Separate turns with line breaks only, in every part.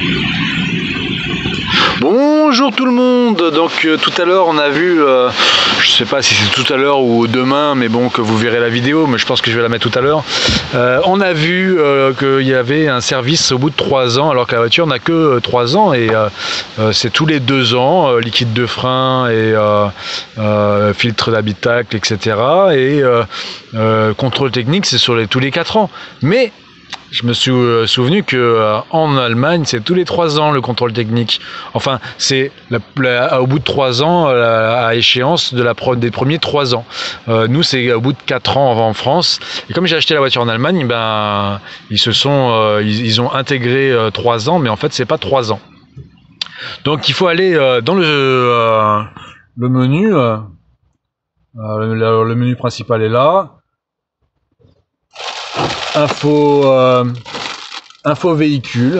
Bonjour tout le monde. Donc tout à l'heure on a vu, je sais pas si c'est tout à l'heure ou demain, mais bon, que vous verrez la vidéo, mais je pense que je vais la mettre tout à l'heure. On a vu qu'il y avait un service au bout de 3 ans, alors que la voiture n'a que 3 ans, et c'est tous les 2 ans, liquide de frein et filtre d'habitacle, etc. Et contrôle technique, c'est sur tous les 4 ans. Mais je me suis souvenu que en Allemagne, c'est tous les 3 ans le contrôle technique. Enfin, c'est au bout de 3 ans, à échéance des premiers 3 ans. Nous, c'est au bout de 4 ans en France. Et comme j'ai acheté la voiture en Allemagne, ben, ils ont intégré 3 ans, mais en fait, c'est pas 3 ans. Donc, il faut aller dans le menu. Le menu principal est là. Info véhicule.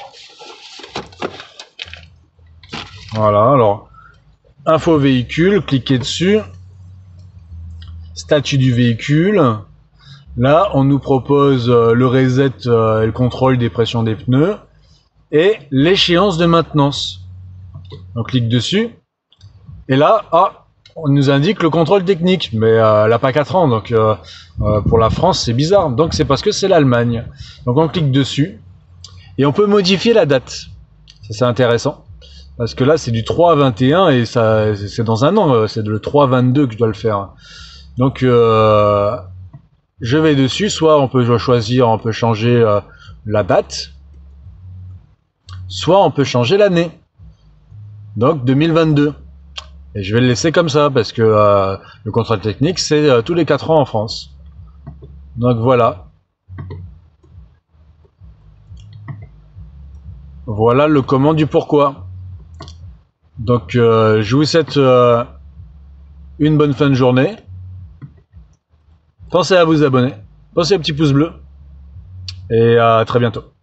Voilà, alors info véhicule, cliquez dessus. Statut du véhicule. Là, on nous propose le reset et le contrôle des pressions des pneus et l'échéance de maintenance. On clique dessus et là, on nous indique le contrôle technique, mais elle n'a pas 4 ans, donc pour la France c'est bizarre, donc c'est parce que c'est l'Allemagne. Donc on clique dessus, et on peut modifier la date. Ça c'est intéressant, parce que là c'est du 3-21, et ça c'est dans un an, c'est le 3-22 que je dois le faire. Donc je vais dessus, soit on peut choisir, on peut changer la date, soit on peut changer l'année, donc 2022. Et je vais le laisser comme ça, parce que le contrôle technique, c'est tous les 4 ans en France. Donc voilà. Voilà le comment du pourquoi. Donc je vous souhaite une bonne fin de journée. Pensez à vous abonner. Pensez au petit pouce bleu. Et à très bientôt.